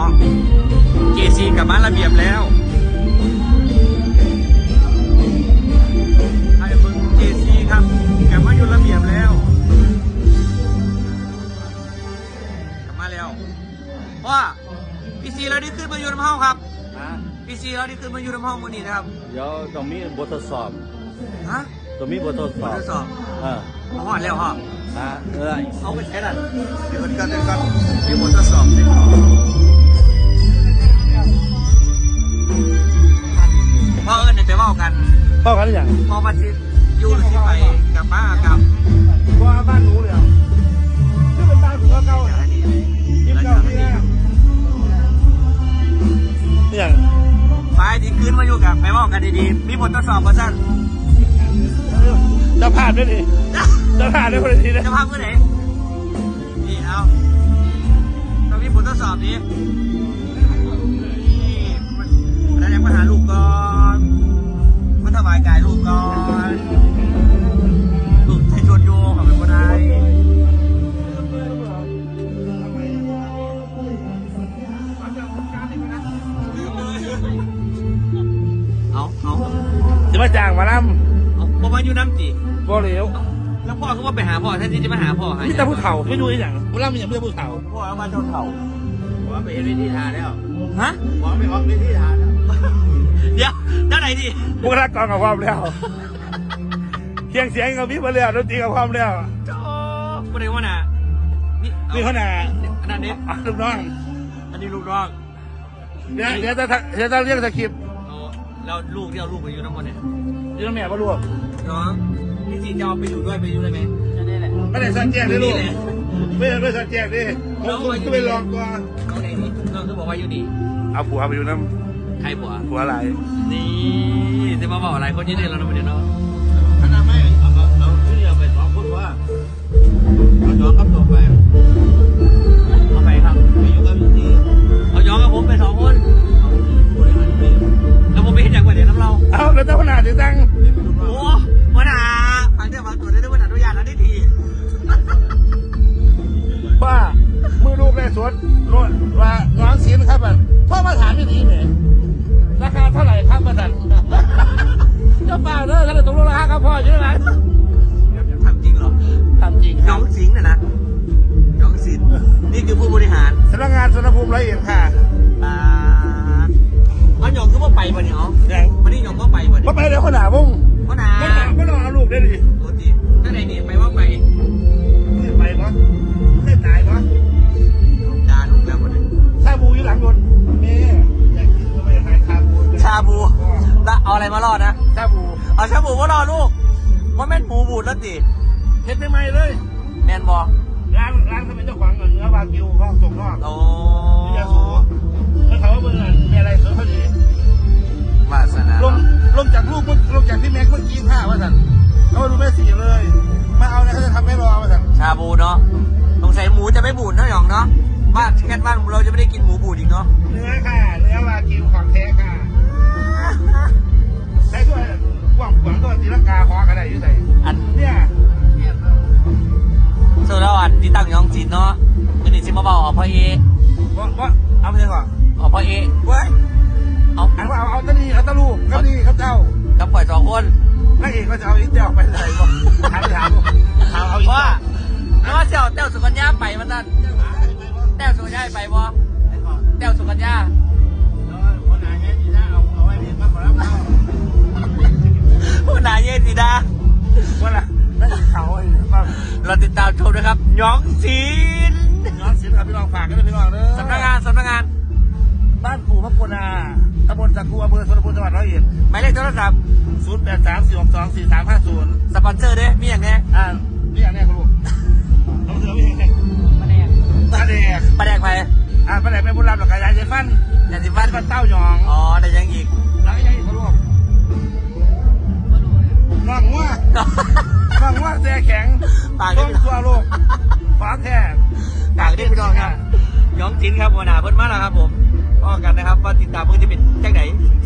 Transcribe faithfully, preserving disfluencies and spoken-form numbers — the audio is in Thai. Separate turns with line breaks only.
องเจซีกลับมาระเบียบแล้วใครมึงเจซีครับกลับมาอยู่ระเบียบแล้วกลับมาแล้วว่าพี่ซีเราได้ขึ้นมาอยู่ในห้องครับพี่ซีเราได้ขึ้นมาอยู่ในห้องมือนี้นะครับ
เดี๋ยวต้องมีบททดสอบ
ฮะ
ต้องมีบททดสอบบ
ทดสอบ
อ่า
เอาหอดแล้วฮะ
อ่าเออ
เอาไปใช้นั่นเดี๋ยวกันเดี๋ยวกันเดี๋ยวบททดสอบเลยพ่อเอิญเนี่ยไปว่ากัน
พ่อกันหรือยัง
พ่อมาที่ยูหรือที่ไปกับป้ากับ
พ่อบ้านหนูเลยที่เป็นบ้านของเก่ายิ้มเก่าที่นี่อย่าง
ไปที่คืนมาอยู่กับไปว่ากันดีๆมีบททดสอบมาสั้น
จะผ่านได้ดิจะผ่านได้คนละทีนะ
จะผ่านเมื่อไหร่นี่เอาต้องมีบททดสอบนี้แล้วยังมาหาลูกก่อนมาถวายกายลูกก่อนลูกใช้ชวนโยขับเป็นคนไทยเอาเอา
จะมาจ้างมาล่
ำเอาพ่อมาอยู่น้ำจี
บ่เหลว
แล้วพ่อก็ว่าไปหาพ่อแทนที่จะมาหาพ่อ
นี่แต่ผู้เฒ่าไม่ดูอย่างมาล่ำอย่างไม่ใช่ผู้เฒ่า
พ่อแล้วมาเจ้าเฒ่าว่าไปเห็นวิธีทานแล้วฮะ
ว่าไปออกวิธีทานแล้ว
เดี๋ยวด้านไหนดิ
บุคลากรกับความแล้วเสียงเสียงกับพี่มาแล้วดนตรีกับความแล้ว
โอ้ประเดี๋ยวว่าน่ะ
นี่เขาหนา
อันนั้นเนี่ย
ลูกน้อง
อันนี้ลูกน้อง
เดี๋ยวเดี๋ยวจะเดี๋ยวจะเรียกสคริปต์
แล้วลูกที่เอาลูกไปอยู่น้ำมันเนี่ย
อยู่น้ำแม่ป่ะลูก
น้องพี่จีจะเอาไปอยู่ด้วยไปอยู่ได้ไหมได้แหละ
ไม่ได้สัญแจกเลยลูกไม่ไม่สัญแจกดิผมก็ไปลองก่อน
เอาไหนนี่น้องก็บอกว่าอยู่ดี
เอาผัวไปอยู่น้ำ
ใครผัว
ผัวอะไร
นี่จะมาบอกอะไรคนยี่เนี่ยเราไม่ได้เนาะ
ขนาดไม่เอาเราที่เราไปสองคนว่าเอาย้อนกับตัวไป
เอาไปครับ
ไปอยู่กับที่
เอาย้อนกับผมไปสองคนแล้วผมไปเห็นอย่างไรเดี๋ยวน้ำเรา
เอาแล้วเจ้าขนาดที่ตั้ง
โอ้ขนาดฟังเจ้าฟังตัวได้ด้วยขนาดอนุญาตแล้วได้ที
ป้ามือลูกได้สวนรถว่าน้องศิลป์ครับมันพ่อมาถามไม่ดีเนี่ยราคาเท่าไหร่ครับมาสั่นเจ้าป้าเด้อถ้าตกลงราคาครับพ่อเยอะไหม
ทำจริงเหรอ
ทำจริง
น้องสิงห์นะนะน้องศิลป์นี่คือผู้บริหาร
สำนักงานสุนทรภูมิร้อยเอ็ดค่ะ
อ่ามันหยองคือว่าไปป่ะเนี่ยอ๋อวันนี้หยองก็ไปป่ะเนี่ย
ว่าไปเดี๋ยวขนาดวง
ขนาด
ไม่หนาไม่รอเอาลูกได้ดิ
โอ้จีถ้าไหนเนี่ยไปว่าไป
ไปปะไม่ตายปะ
จาลูกแล้วคนนึง
ชาบูอยู่หลังรถเมย์อยากกินก็ไปหาชาบู
ชาบูแล้วเอาอะไรมารอดนะ
ชาบู
เอาชาบูมารอลูกว่าแม่นหมูบูดแล้วจี
เห็นใหม่เลย
แมนบอ
ร้านร้านเขาเป็นเจ้าของเนื้อวากิวเขาส่งนอก
โอ้
ยาสูบแล้วเขาว่าเบอร์อะไรมีอะไรสวยพอดี
วาสนา
ลงลงจากลูกลงจากพี่แม็กเมื่อกี้ผ้าว่าสั่นเขาดูแม่สีเลยมาเอาเนี่ยเขาจะทำให้รอว่าสั่น
ชาบูเนาะสงสัยหมูจะไม่บูดเนาะหยองเนาะบ้านแค่บ้านเราจะไม่ได้กินหมูบูดอีกเนาะ
เนื้อค่ะเนื้อวากิวของแท้ค่ะใช้ด้วยกว้างขวางตัวตีลังกาฮอกระไดอยู่ไหน
อัน
เนี่ย
โซดาอันที่ตั้งยองจีนเนาะวันนี้ซิมาบอกอ๋อพ่อเอ
ว่าว่าเอาไปเลยก่อน
อ๋อพ่อเอ
เว้ย
เอา
เอาเอาเอาตะลีเอาตะลูกกับนี่กับเจ้า
กับปล่อยสองคน
นักเอกก็จะเอาอีเจ้าไปไหนบ่ถามถามถามเอาอี
ว่าว่าเจ้าเต้าสุกัญญาไปมันนั่นเต้าสุกัญญาไปบ่เต้าสุกัญญา
คนไหนเย็นดีนะเอาเอาไว้เพียงมาขอรับเขา
คนไหนเย็นดีนะ
ว่าล่ะนั่นเขาไอ้
เราติดตามชมนะครับย้องศิลป์
ย้องศิลป์ครับพี่น้องฝากกันเลยพี่น้องเด้อ
สำนักงานสำนักงาน
บ้านปู่พระโพนาตำบลสักคูอำเภอสุวรรณภูมิจังหวัดร้อยเอ็ด
หมายเลขโทรศัพท์
ศูนย์แปดสามสี่หกสองสี่สามห้าศูนย์
สปอนเซอร์ด้วยมีอย่างไง
อ่ามีอย่างไงคุณลุงเราเสือมีอย่างไง
ปลาแดก
ปลาแดก
ปลาแดกไป
อ่าปลาแดกเป็นบุญรับหลักการยาเสพฟัน
ยาเสพฟัน
เป็นเต้าหยอง
อ๋อแต่ยังอีก
แล้วก็ยังอีกคุณลุงน้องว่าน้องว่าแซ่แข็งต้องตัวลูกฟ้าแท้
ต่างที่พี่น้องครับย้องศิลป์ครับหัวหน้าเพิ่นมาแล้วครับผมก็กันนะครับว่าติดตามเพื่อนที่เป็นแจ้งไหน